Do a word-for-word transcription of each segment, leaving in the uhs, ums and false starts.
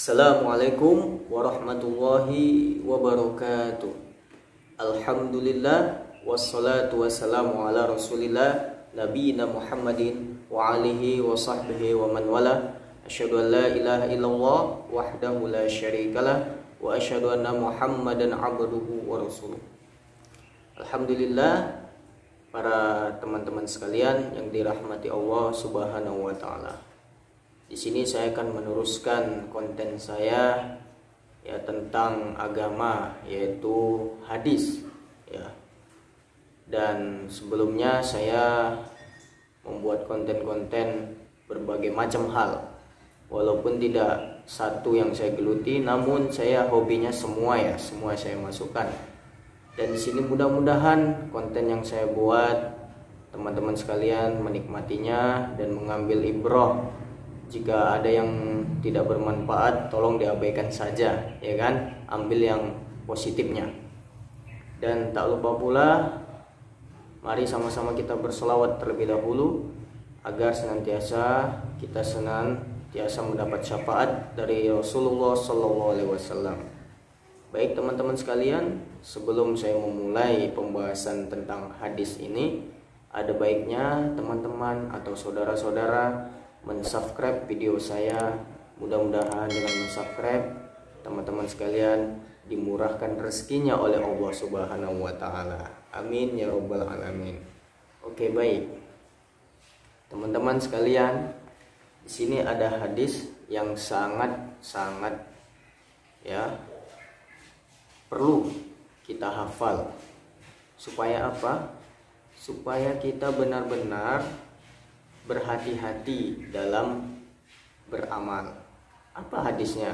Assalamualaikum warahmatullahi wabarakatuh. Alhamdulillah wassalatu wassalamu ala rasulillah nabiyina Muhammadin wa alihi wa sahbihi wa man wala. Asyhadu an la ilaha illallah wahdahu la syarikalah wa asyhadu anna Muhammadan abduhu wa rasuluh. Alhamdulillah, para teman-teman sekalian yang dirahmati Allah Subhanahu wa taala. Di sini saya akan meneruskan konten saya ya tentang agama, yaitu hadis ya. Dan sebelumnya saya membuat konten-konten berbagai macam hal. Walaupun tidak satu yang saya geluti, namun saya hobinya semua ya, semua saya masukkan. Dan di sini mudah-mudahan konten yang saya buat teman-teman sekalian menikmatinya dan mengambil ibrah. Jika ada yang tidak bermanfaat, tolong diabaikan saja, ya kan? Ambil yang positifnya. Dan tak lupa pula, mari sama-sama kita berselawat terlebih dahulu agar senantiasa kita senantiasa mendapat syafaat dari Rasulullah Sallallahu Alaihi Wasallam. Baik teman-teman sekalian, sebelum saya memulai pembahasan tentang hadis ini, ada baiknya teman-teman atau saudara-saudara mensubscribe video saya. Mudah-mudahan dengan mensubscribe, teman-teman sekalian dimurahkan rezekinya oleh Allah Subhanahu wa taala. Amin ya rabbal alamin. Oke, baik. Teman-teman sekalian, di sini ada hadis yang sangat-sangat ya perlu kita hafal. Supaya apa? Supaya kita benar-benar berhati-hati dalam beramal. Apa hadisnya?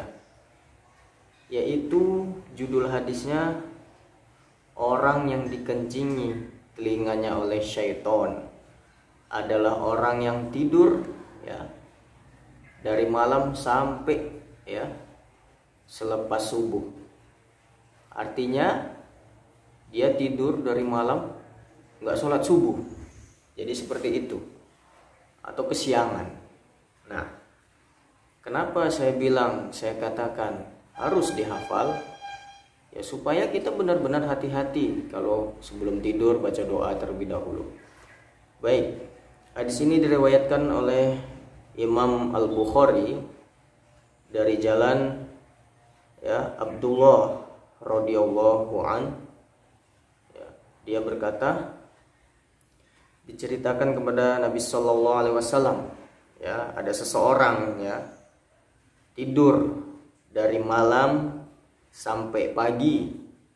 Yaitu judul hadisnya, orang yang dikencingi telinganya oleh syaitan adalah orang yang tidur ya dari malam sampai ya selepas subuh. Artinya dia tidur dari malam nggak sholat subuh. Jadi seperti itu, atau kesiangan. Nah, kenapa saya bilang, saya katakan harus dihafal? Ya supaya kita benar-benar hati-hati kalau sebelum tidur baca doa terlebih dahulu. Baik, hadis ini diriwayatkan oleh Imam Al-Bukhari dari jalan ya Abdullah radhiyallahu an. Ya, dia berkata, diceritakan kepada Nabi Shallallahu Alaihi Wasallam ya, ada seseorang ya tidur dari malam sampai pagi,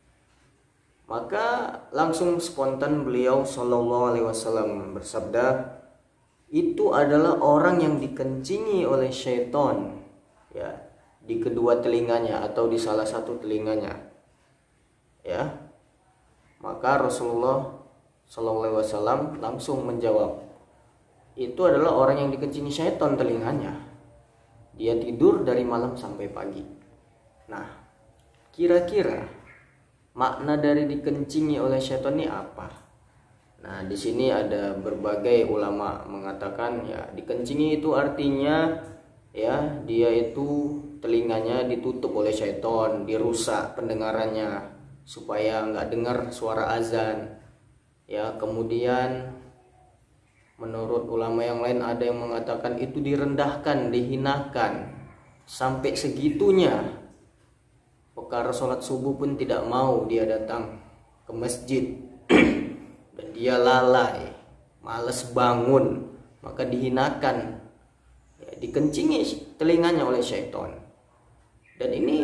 maka langsung spontan beliau Shallallahu Alaihi Wasallam bersabda, itu adalah orang yang dikencingi oleh syaitan ya di kedua telinganya atau di salah satu telinganya ya. Maka Rasulullah Sallallahu Alaihi Wasallam langsung menjawab, itu adalah orang yang dikencingi syaitan telinganya. Dia tidur dari malam sampai pagi. Nah, kira-kira makna dari dikencingi oleh syaitan ini apa? Nah, di sini ada berbagai ulama mengatakan ya dikencingi itu artinya ya dia itu telinganya ditutup oleh syaitan, dirusak pendengarannya supaya nggak dengar suara azan. Ya, kemudian menurut ulama yang lain ada yang mengatakan itu direndahkan, dihinakan sampai segitunya. Perkara sholat subuh pun tidak mau dia datang ke masjid dan dia lalai, malas bangun, maka dihinakan, ya, dikencingi telinganya oleh syaitan. Dan ini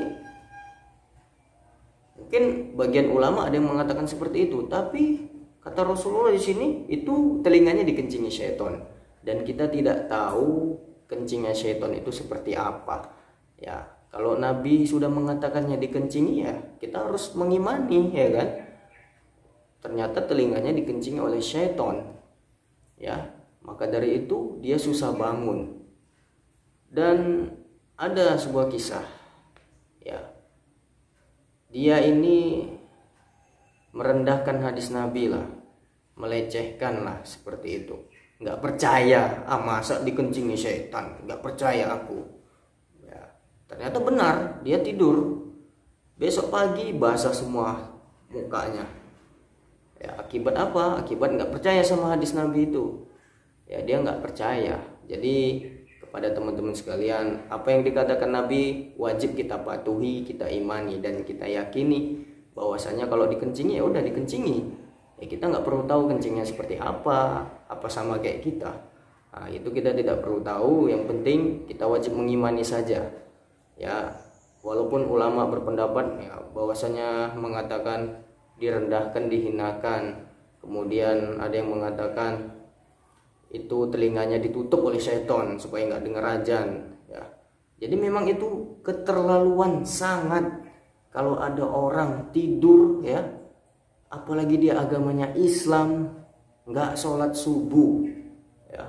mungkin bagian ulama ada yang mengatakan seperti itu, tapi kata Rasulullah di sini itu telinganya dikencingi syaitan, dan kita tidak tahu kencingnya syaitan itu seperti apa. Ya, kalau Nabi sudah mengatakannya dikencingi ya kita harus mengimani, ya kan? Ternyata telinganya dikencingi oleh syaitan. Ya, maka dari itu dia susah bangun. Dan ada sebuah kisah. Ya. Dia ini merendahkan hadis Nabi lah, melecehkan lah seperti itu. Nggak percaya, ah masa dikencingi setan, nggak percaya aku. Ya, Ternyata benar, dia tidur. Besok pagi basah semua mukanya. Ya, akibat apa? Akibat nggak percaya sama hadis Nabi itu. Ya, dia nggak percaya. Jadi kepada teman-teman sekalian, apa yang dikatakan Nabi wajib kita patuhi, kita imani, dan kita yakini bahwasanya kalau dikencingi ya udah dikencingi. Ya, kita nggak perlu tahu kencingnya seperti apa, apa sama kayak kita. Nah, itu kita tidak perlu tahu. Yang penting kita wajib mengimani saja. Ya, walaupun ulama berpendapat ya bahwasanya mengatakan direndahkan, dihinakan, kemudian ada yang mengatakan itu telinganya ditutup oleh syaitan supaya nggak dengar azan. Ya, jadi memang itu keterlaluan sangat kalau ada orang tidur ya, apalagi dia agamanya Islam, nggak sholat subuh, ya,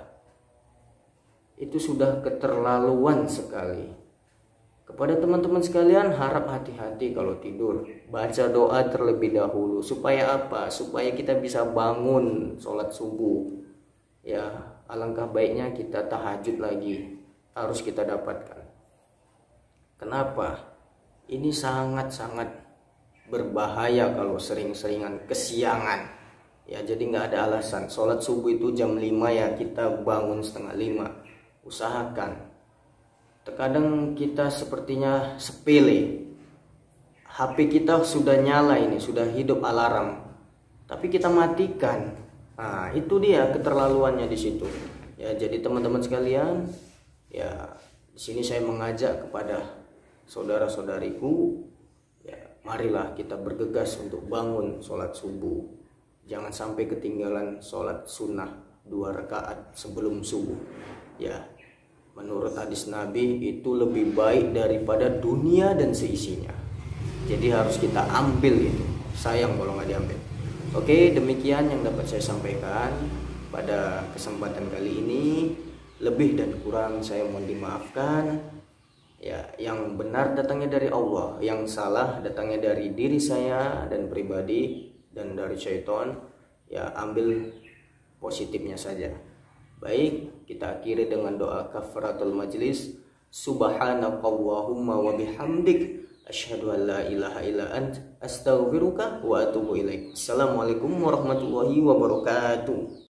itu sudah keterlaluan sekali. Kepada teman-teman sekalian, harap hati-hati kalau tidur, baca doa terlebih dahulu. Supaya apa? Supaya kita bisa bangun sholat subuh. Ya, alangkah baiknya kita tahajud lagi, harus kita dapatkan. Kenapa? Ini sangat-sangat berbahaya kalau sering-seringan kesiangan. Ya, jadi nggak ada alasan. Sholat subuh itu jam lima ya, kita bangun setengah lima. Usahakan. Terkadang kita sepertinya sepele. H P kita sudah nyala ini, sudah hidup alarm, tapi kita matikan. Nah, itu dia keterlaluannya di situ. Ya, jadi teman-teman sekalian, ya di sini saya mengajak kepada saudara-saudariku, ya marilah kita bergegas untuk bangun sholat subuh. Jangan sampai ketinggalan sholat sunnah dua rakaat sebelum subuh. Ya, menurut hadis Nabi itu lebih baik daripada dunia dan seisinya. Jadi harus kita ambil itu. Sayang kalau nggak diambil. Oke, demikian yang dapat saya sampaikan pada kesempatan kali ini. Lebih dan kurang saya mohon dimaafkan. Ya, yang benar datangnya dari Allah, yang salah datangnya dari diri saya dan pribadi dan dari syaitan. Ya, ambil positifnya saja. Baik, kita akhiri dengan doa kafaratul majlis. Subhanakallahumma wa bihamdik, asyhadu an la ilaha illa ant, astaghfiruka wa atubu ilaik. Assalamualaikum warahmatullahi wabarakatuh.